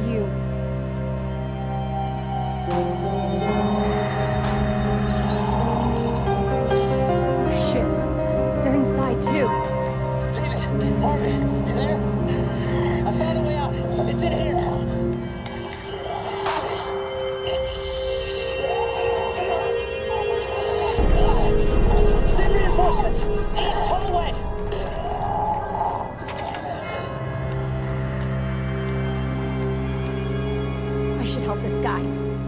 you? Oh shit. They're inside too. David! Marvin! You there? I found a way out! It's in here! Send reinforcements! East, turn away! I should help this guy.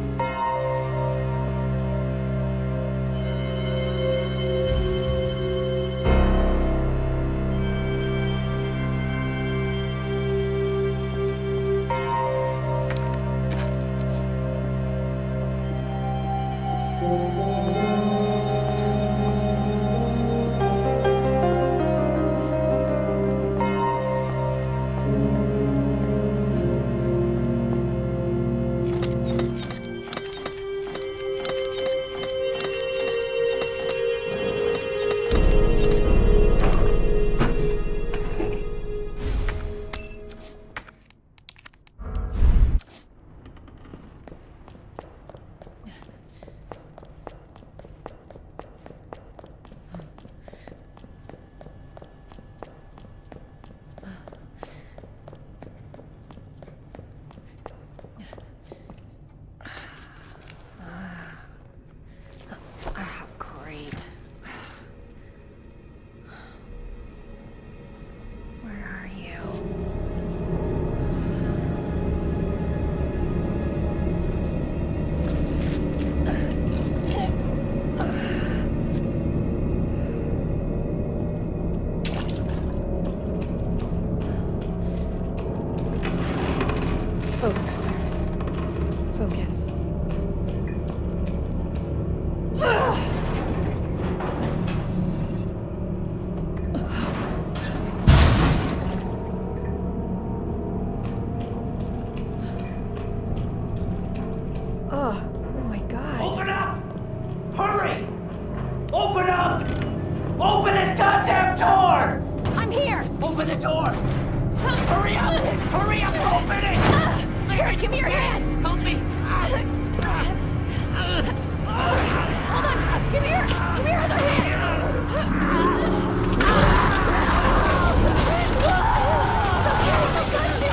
Focus, Claire. Focus. Oh my God. Open up! Hurry! Open up! Open this goddamn door! I'm here! Open the door! Hurry up! Hurry up! Open it! Here, give me your hand! Help me! Hold on! Give me your other hand! It's okay, I got you!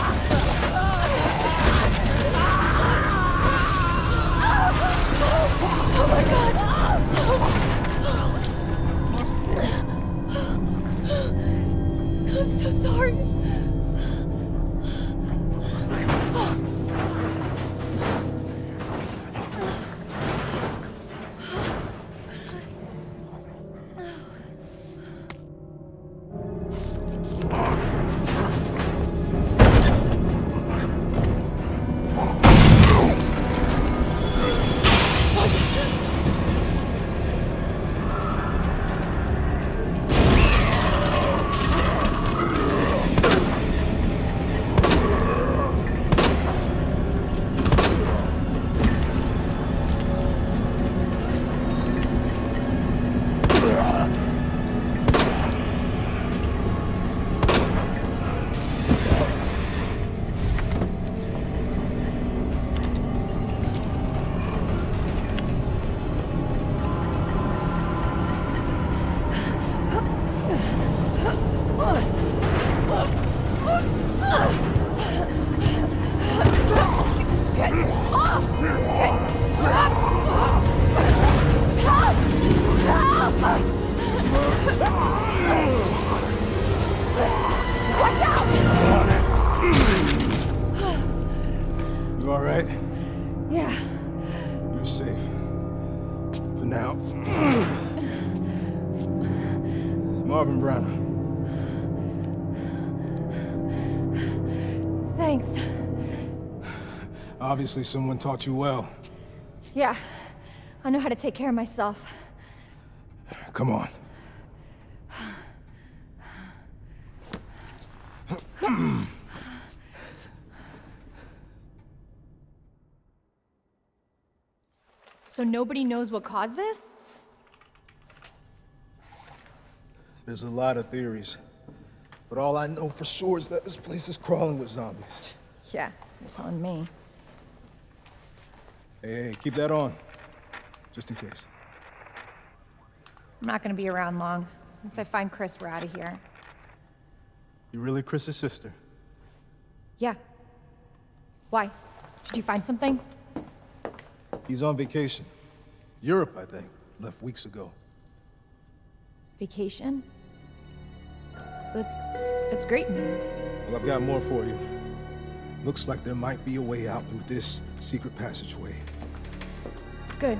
Oh my God! I'm so sorry. You all right? Yeah. You're safe. For now. Marvin Browner. Thanks. Obviously someone taught you well. Yeah. I know how to take care of myself. Come on. So nobody knows what caused this? There's a lot of theories. But all I know for sure is that this place is crawling with zombies. Yeah, You're telling me. Hey, keep that on. Just in case. I'm not gonna be around long. Once I find Chris, we're out of here. You really Chris's sister? Yeah. Why? Did you find something? He's on vacation. Europe, I think. Left weeks ago. Vacation? That's great news. Well, I've got more for you. Looks like there might be a way out through this secret passageway. Good.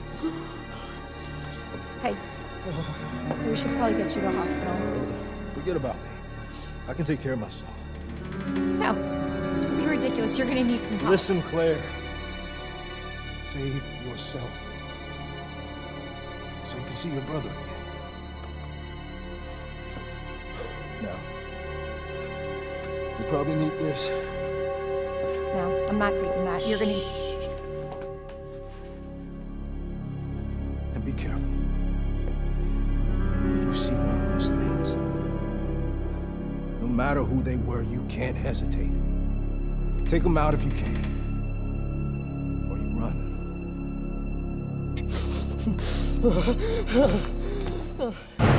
Hey, we should probably get you to a hospital. Forget about me. I can take care of myself. No, don't be ridiculous. You're gonna need some help. Listen, Claire. Save yourself. So you can see your brother again. Now, you probably need this. No, I'm not taking that. You're gonna... And be careful. If you see one of those things, no matter who they were, you can't hesitate. Take them out if you can. Or you run.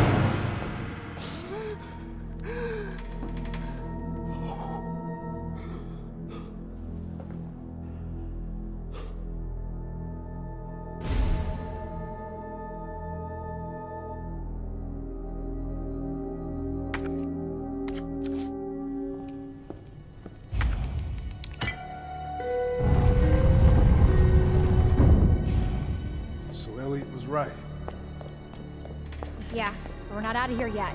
Right. Yeah, but we're not out of here yet.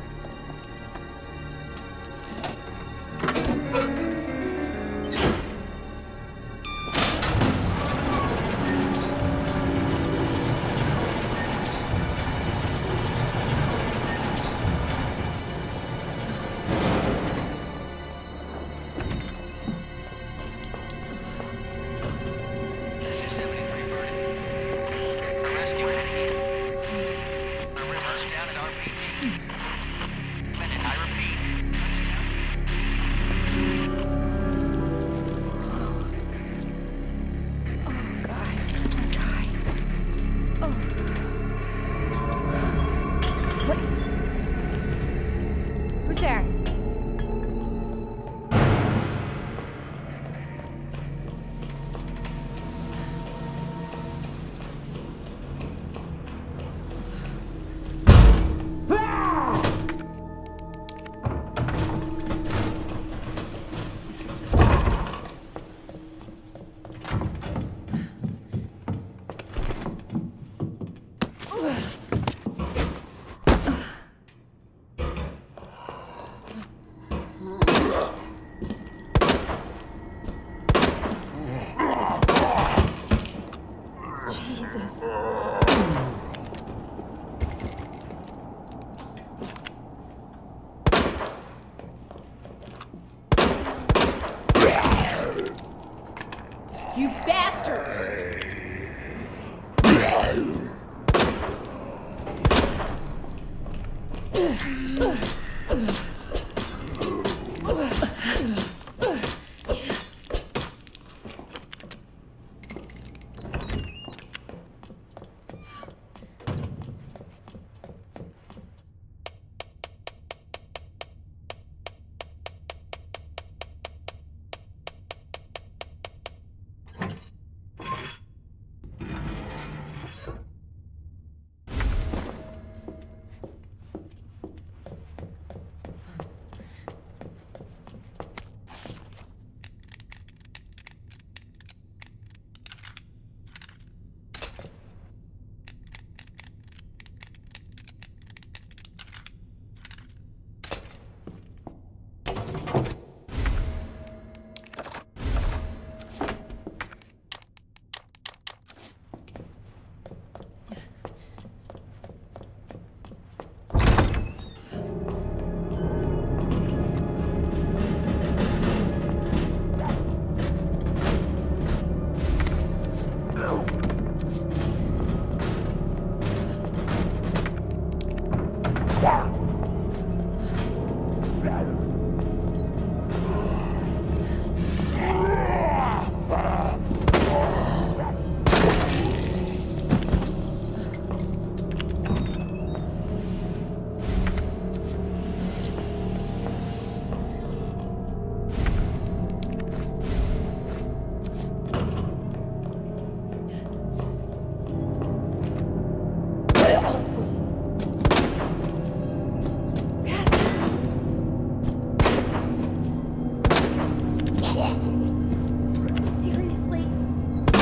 You bastard!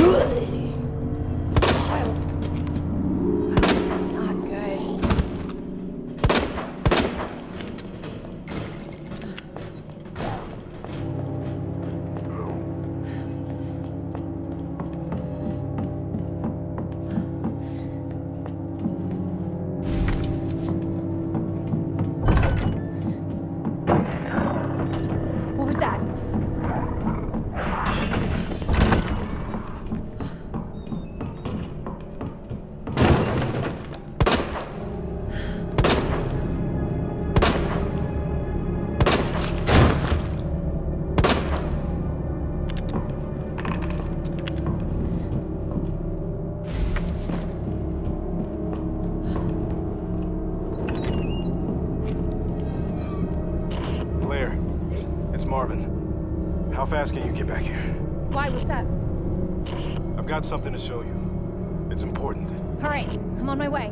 How fast can you get back here? Why? What's up? I've got something to show you. It's important. All right, I'm on my way.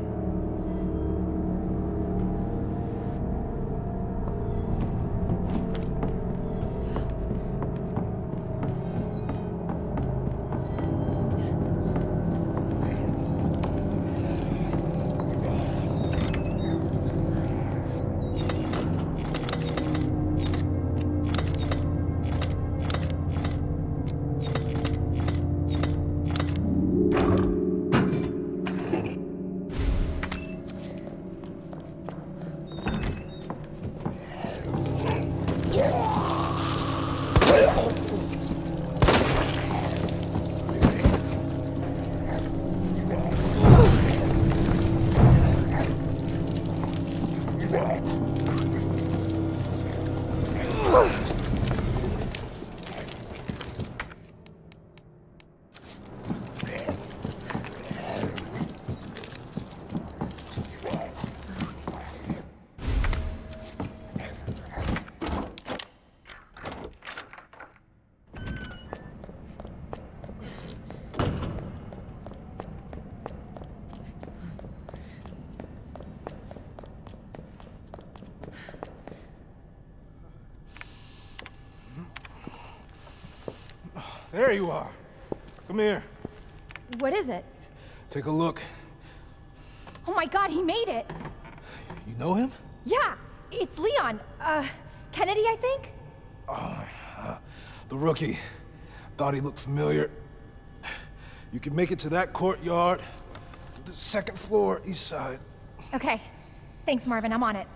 There you are. Come here. What is it? Take a look. Oh my god, he made it! You know him? Yeah, it's Leon. Kennedy, I think? The rookie. Thought he looked familiar. You can make it to that courtyard. The second floor, east side. Okay. Thanks, Marvin. I'm on it.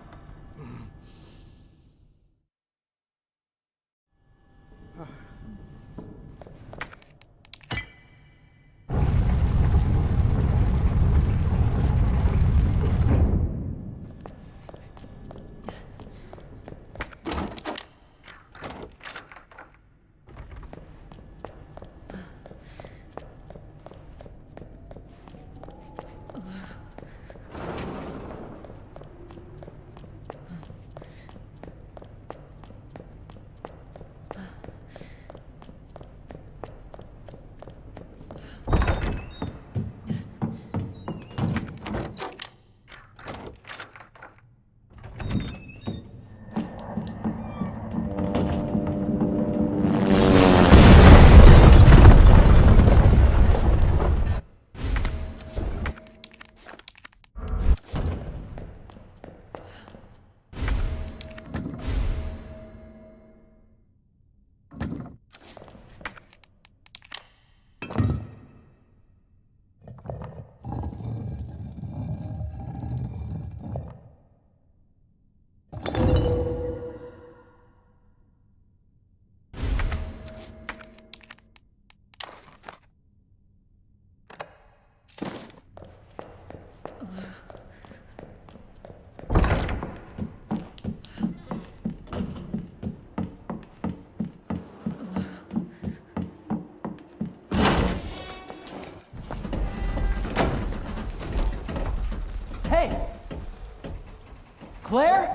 Claire?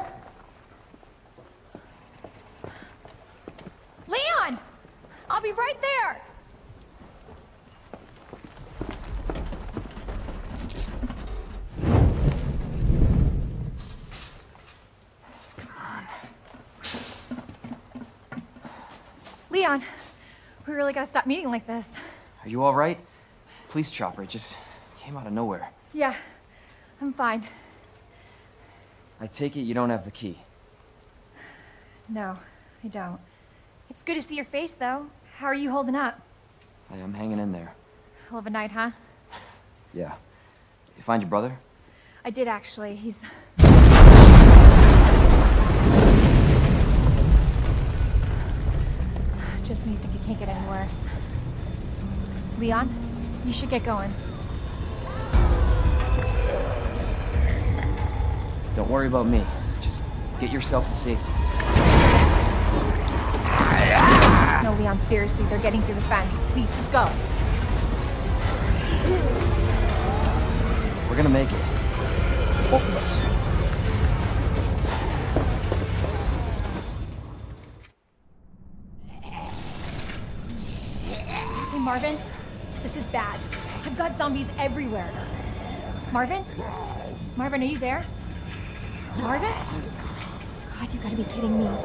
Leon! I'll be right there! Come on. Leon, we really gotta stop meeting like this. Are you all right? Police chopper, it just came out of nowhere. Yeah, I'm fine. I take it you don't have the key. No, I don't. It's good to see your face, though. How are you holding up? I'm hanging in there. Hell of a night, huh? Yeah. You find your brother? I did, actually. He's... Just when you think it can't get any worse. Leon, you should get going. Don't worry about me. Just get yourself to safety. No, Leon, seriously, they're getting through the fence. Please, just go. We're gonna make it. Both of us. Hey, Marvin, this is bad. I've got zombies everywhere. Marvin? Marvin, are you there? Marvin? God, you gotta be kidding me.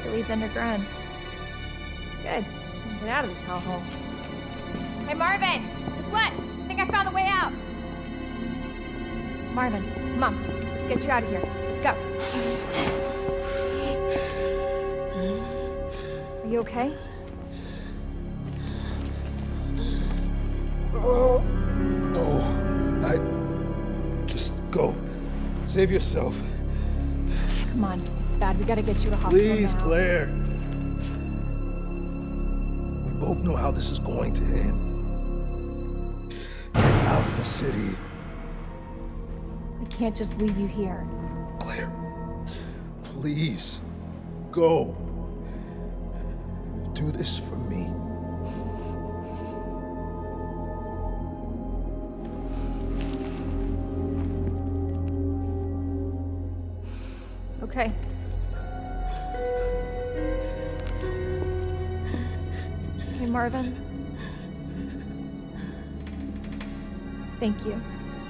like it leads underground. Good. Get out of this hellhole. Hey, Marvin! Guess what? I think I found the way out. Marvin, come on. Let's get you out of here. Let's go. Are you okay? Oh, no. Just go. Save yourself. Come on. It's bad. We gotta get you to hospital Please, now. Claire. We both know how this is going to end. Get out of the city. We can't just leave you here. Claire, please, go. Do this for me. Okay. Hey, Marvin. Thank you.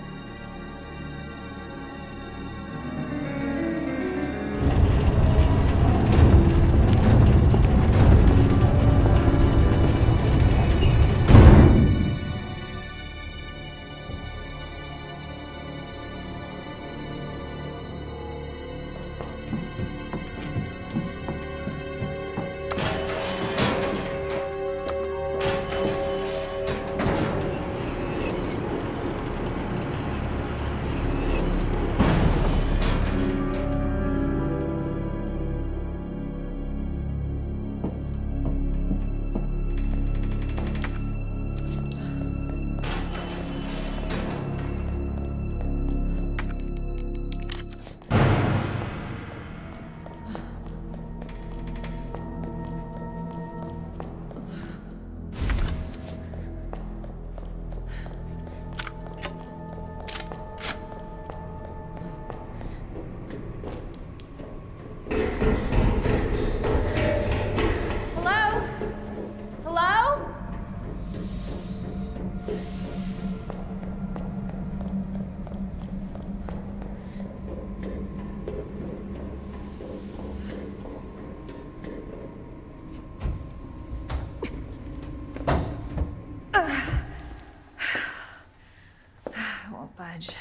Fudge.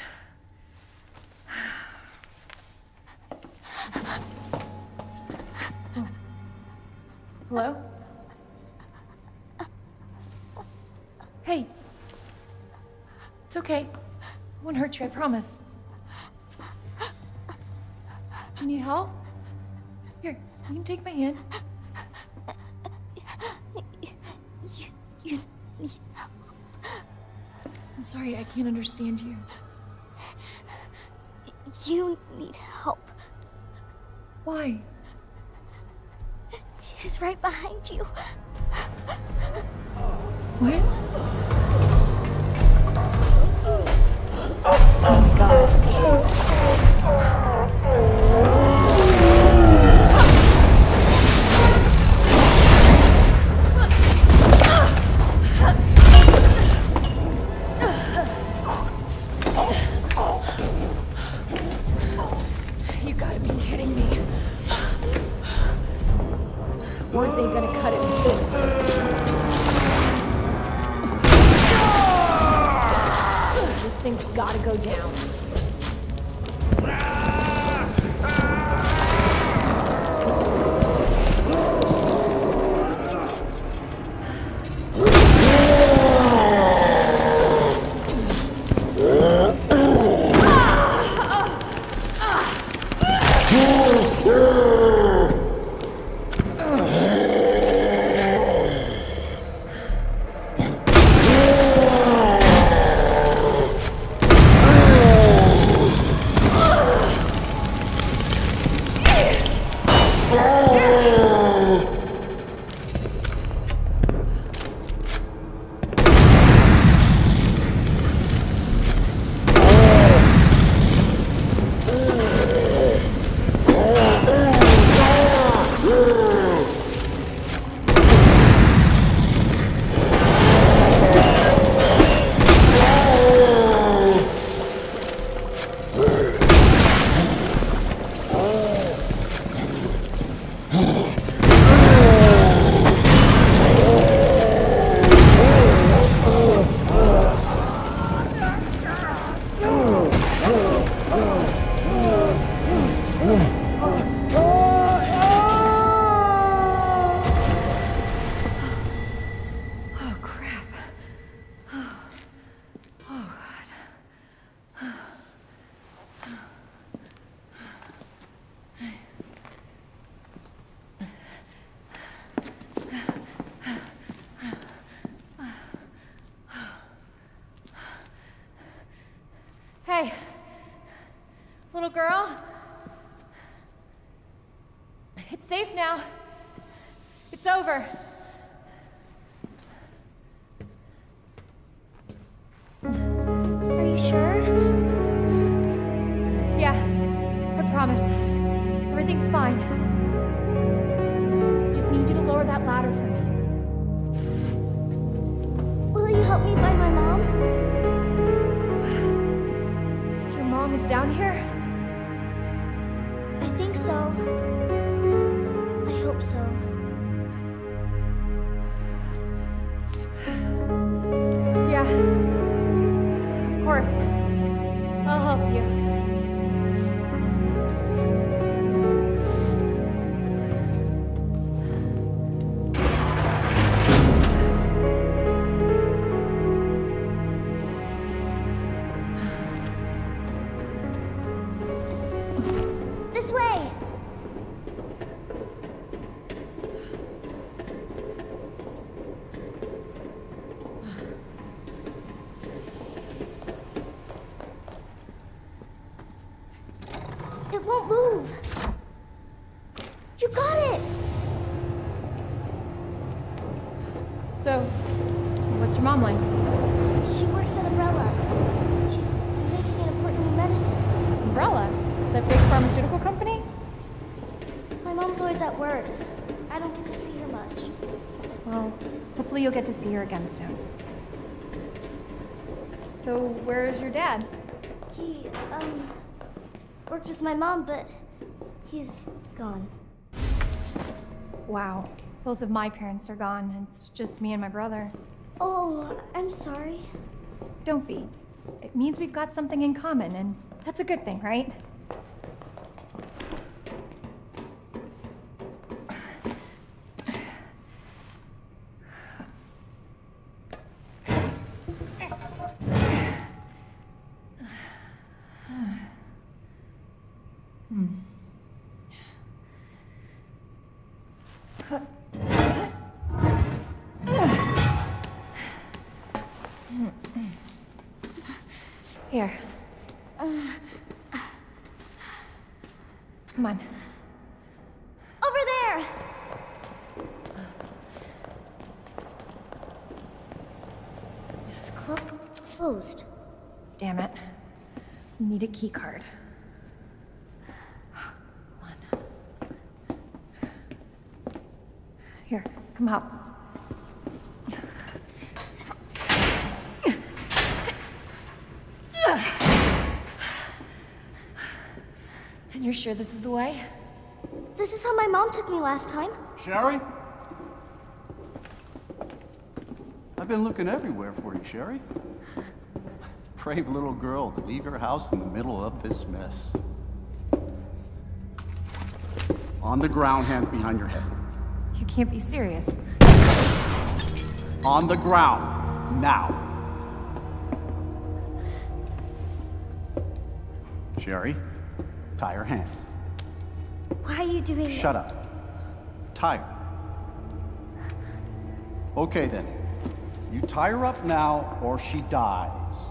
Oh. Hello? Hey. It's okay. I won't hurt you, I promise. Do you need help? Here, you can take my hand. You need help. I'm sorry, I can't understand you. You need help. Why? He's right behind you. What? Oh God. You gotta be kidding me. Words ain't gonna cut it with this one. This thing's gotta go down. fine. Just need you to lower that ladder for me. Will you help me find my mom? Your mom is down here? I think so. I hope so. Yeah. Of course. I'll help you. It won't move. You got it! So, what's your mom like? She works at Umbrella. She's making an important new medicine. Umbrella? That big pharmaceutical company? My mom's always at work. I don't get to see her much. Well, hopefully you'll get to see her again soon. So, where's your dad? He, worked with my mom, but he's gone. Wow. Both of my parents are gone. It's just me and my brother. Oh, I'm sorry. Don't be. It means we've got something in common, and that's a good thing, right? Here. Come on. Over there! It's closed. Damn it. We need a key card. Hold on. Here, come up. And you're sure this is the way? This is how my mom took me last time. Sherry? I've been looking everywhere for you, Sherry. Brave little girl to leave your house in the middle of this mess. On the ground, hands behind your head. You can't be serious. On the ground, now. Sherry, tie your hands. Why are you doing this? Shut up. Tie her. Okay then. You tie her up now, or she dies.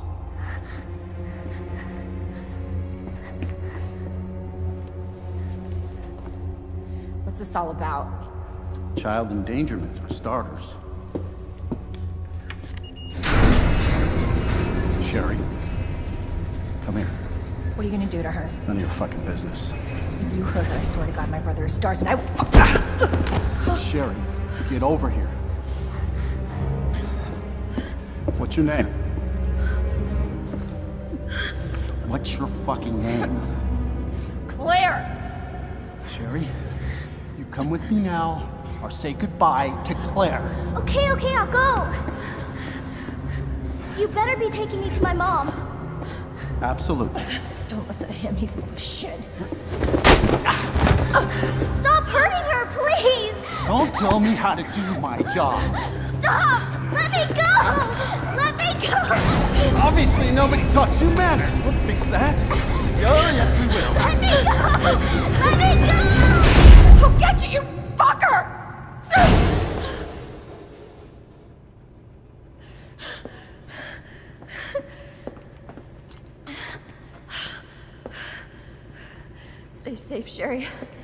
What's this all about? Child endangerment for starters. Sherry, come here. What are you gonna do to her? None of your fucking business. You hurt her, I swear to God, my brother is stars and I will fuck. Sherry, get over here. What's your name? What's your fucking name? Claire! Sherry, you come with me now, or say goodbye to Claire. Okay, I'll go. You better be taking me to my mom. Absolutely. Don't listen to him, he's full of shit. Stop hurting her, please! Don't tell me how to do my job. Stop! Let me go! Let me go! Obviously, nobody taught you manners. We'll fix that. Oh, yes, we will. Let me go! Let me go! I'll get you, you fucker! Stay safe, Sherry.